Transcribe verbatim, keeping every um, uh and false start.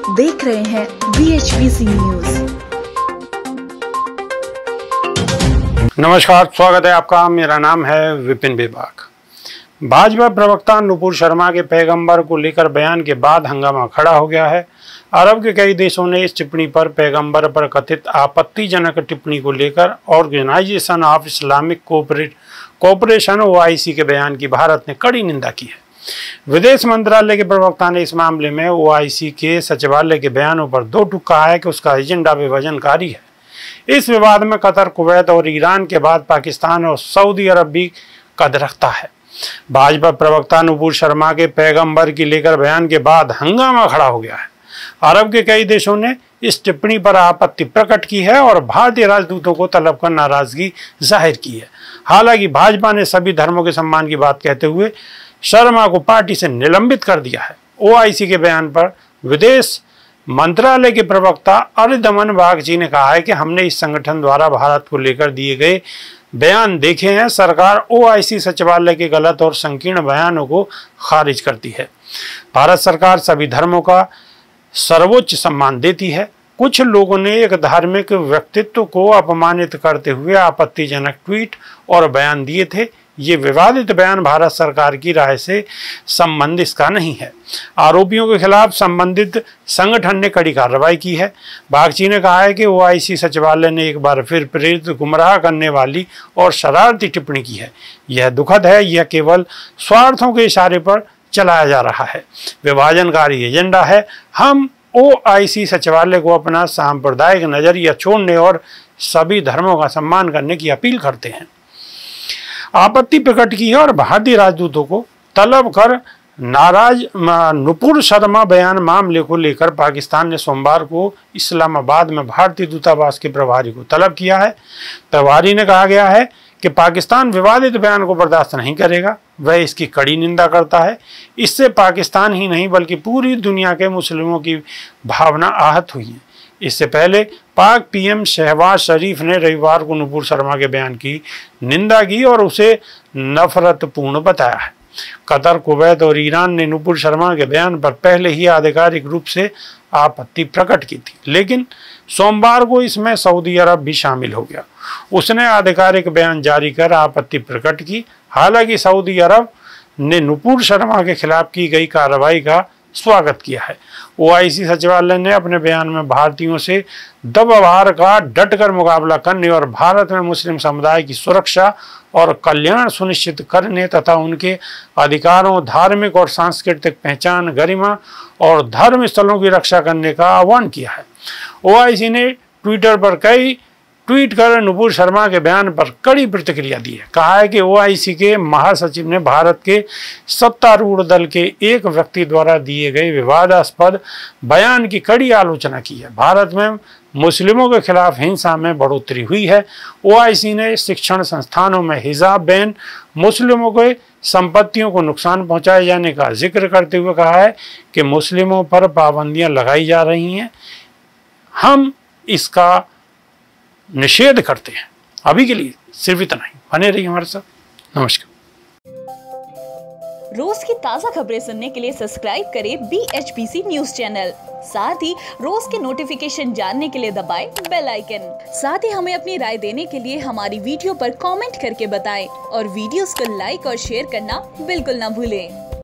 आप देख रहे हैं B H P C news. नमस्कार, स्वागत है आपका। मेरा नाम है विपिन बेबाक। भाजपा प्रवक्ता नुपुर शर्मा के पैगंबर को लेकर बयान के बाद हंगामा खड़ा हो गया है। अरब के कई देशों ने इस टिप्पणी पर पैगंबर पर कथित आपत्तिजनक टिप्पणी को लेकर Organisation of Islamic Cooperation O I C के बयान की भारत ने कड़ी निंदा की है। विदेश मंत्रालय के प्रवक्ता ने इस मामले में ओ आई सी के सचिवालय के बयानों पर दो टूक कहा है कि उसका एजेंडा विभाजनकारी है। इस विवाद में कतर, कुवैत और ईरान के बाद पाकिस्तान और सऊदी अरब भी कद रखता है। भाजपा प्रवक्ता नुपुर शर्मा के पैगंबर की लेकर बयान के बाद हंगामा खड़ा हो गया है। अरब के कई देशों ने इस टिप्पणी पर आपत्ति प्रकट की है और भारतीय राजदूतों को तलब कर नाराजगी जाहिर की है। हालांकि भाजपा ने सभी धर्मों के सम्मान की बात कहते हुए शर्मा को पार्टी से निलंबित कर दिया है। ओ आई सी के बयान पर विदेश मंत्रालय के प्रवक्ता अरिदमन बागची ने कहा है कि हमने इस संगठन द्वारा भारत को लेकर दिए गए बयान देखे हैं। सरकार ओ आई सी सचिवालय के गलत और संकीर्ण बयानों को खारिज करती है। भारत सरकार सभी धर्मों का सर्वोच्च सम्मान देती है। कुछ लोगों ने एक धार्मिक व्यक्तित्व को अपमानित करते हुए आपत्तिजनक ट्वीट और बयान दिए थे। ये विवादित बयान भारत सरकार की राय से संबंधित का नहीं है। आरोपियों के खिलाफ संबंधित संगठन ने कड़ी कार्रवाई की है। बागची ने कहा है कि ओ आई सी सचिवालय ने एक बार फिर प्रेरित, गुमराह करने वाली और शरारती टिप्पणी की है। यह दुखद है। यह केवल स्वार्थों के इशारे पर चलाया जा रहा है। विभाजनकारी एजेंडा है। हम ओ आई सी सचिवालय को अपना सांप्रदायिक नजरिया छोड़ने और सभी धर्मों का सम्मान करने की अपील करते हैं। आपत्ति प्रकट की है और भारतीय राजदूतों को तलब कर नाराज नुपुर शर्मा बयान मामले को लेकर पाकिस्तान ने सोमवार को इस्लामाबाद में भारतीय दूतावास के प्रभारी को तलब किया है। प्रभारी ने कहा गया है कि पाकिस्तान विवादित बयान को बर्दाश्त नहीं करेगा। वह इसकी कड़ी निंदा करता है। इससे पाकिस्तान ही नहीं बल्कि पूरी दुनिया के मुस्लिमों की भावना आहत हुई है। इससे पहले पाक पी एम शहबाज शरीफ ने रविवार को नुपुर शर्मा के बयान की निंदा की और उसे नफरतपूर्ण बताया है। कतर, कुवैत और ईरान ने नुपुर शर्मा के बयान पर पहले ही आधिकारिक रूप से आपत्ति प्रकट की थी, लेकिन सोमवार को इसमें सऊदी अरब भी शामिल हो गया। उसने आधिकारिक बयान जारी कर आपत्ति प्रकट की। हालांकि सऊदी अरब ने नुपुर शर्मा के खिलाफ की गई कार्रवाई का स्वागत किया है। ओ आई सी सचिवालय ने अपने बयान में भारतीयों से दबवार का डटकर मुकाबला करने और भारत में मुस्लिम समुदाय की सुरक्षा और कल्याण सुनिश्चित करने तथा उनके अधिकारों, धार्मिक और सांस्कृतिक पहचान, गरिमा और धर्म स्थलों की रक्षा करने का आह्वान किया है। ओ आई सी ने ट्विटर पर कई ट्वीट कर नुपुर शर्मा के बयान पर कड़ी प्रतिक्रिया दी है। कहा है कि ओ आई सी के महासचिव ने भारत के सत्तारूढ़ दल के एक व्यक्ति द्वारा दिए गए विवादास्पद बयान की कड़ी आलोचना की है। भारत में मुस्लिमों के खिलाफ हिंसा में बढ़ोतरी हुई है। ओ आई सी ने शिक्षण संस्थानों में हिजाब बैन, मुस्लिमों के संपत्तियों को नुकसान पहुंचाए जाने का जिक्र करते हुए कहा है कि मुस्लिमों पर पाबंदियां लगाई जा रही हैं। हम इसका निषेध करते हैं। अभी के लिए सिर्फ इतना ही। बने रहिए हमारे साथ। नमस्कार। रोज की ताजा खबरें सुनने के लिए सब्सक्राइब करें B H P C news channel. साथ ही रोज के नोटिफिकेशन जानने के लिए दबाएं बेल आइकन। साथ ही हमें अपनी राय देने के लिए हमारी वीडियो पर कमेंट करके बताएं और वीडियोस को लाइक और शेयर करना बिल्कुल ना भूलें।